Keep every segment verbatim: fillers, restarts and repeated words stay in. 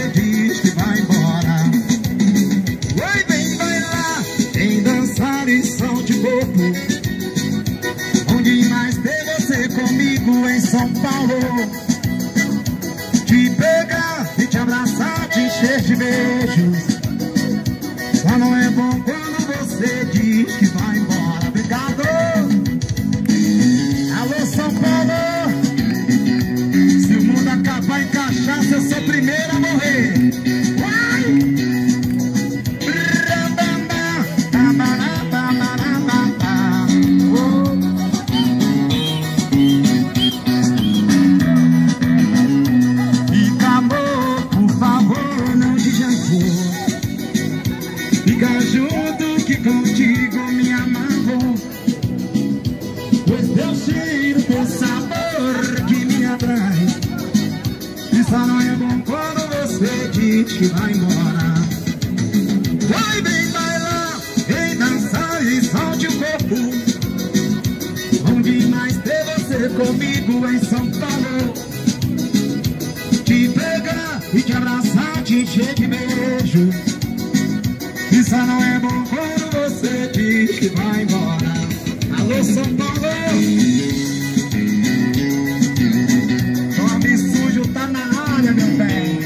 diz que vai embora. Oi, vem bailar, vem dançar e som de corpo. Onde mais ter você comigo em São Paulo? Te pegar e te abraçar, te encher de beijos. Só não é bom quando você diz que vai embora. Obrigado! Alô, São Paulo! Se o mundo acabar em cachaça, eu sou o primeiro a morrer. Vai! Fica, amor, por favor, não diga amor. Fica junto que contigo me amarro. Pois teu cheiro, teu sabor que me atrai. E só não é bom quando você diz que vai embora. Vai, vem bailar, vem dançar e solte o corpo. Onde mais ter você comigo em São Paulo? Te pegar e te abraçar, te encher de beijo. E só não é bom quando você diz que vai embora. Alô, São Paulo! Tome sujo, tá na área, meu bem.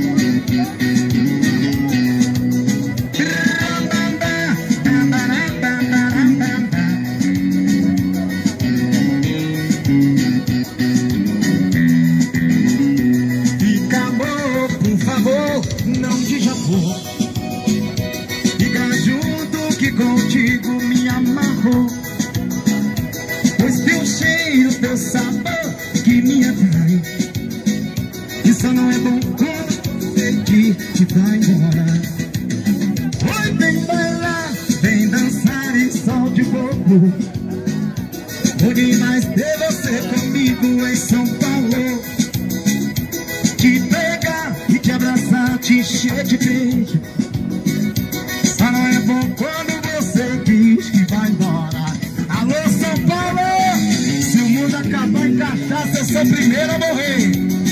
Fica, amor, por favor, não diga amor. Fica junto que contigo me amarro. Pois teu cheiro, teu sabor que me atrai. Isso não é bom quando você diz que vai embora. Oi, vem bailar, vem dançar e solte o corpo. Onde mais ter você comigo em São Paulo? Te pegar e te abraçar, te encher de beijo. Só não é bom quando você diz que vai embora. Alô, São Paulo! Se o mundo acabar em cachaça, eu sou o primeiro a morrer.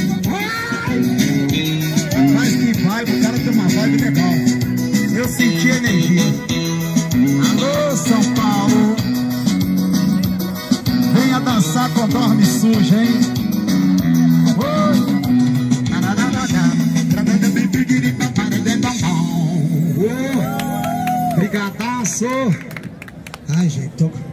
Mas que vibe, o cara tem uma vibe legal. Eu senti energia. Alô, São Paulo! Venha dançar com Dorme Suja, hein? Oi! Brigadaço! Ai, gente, tô...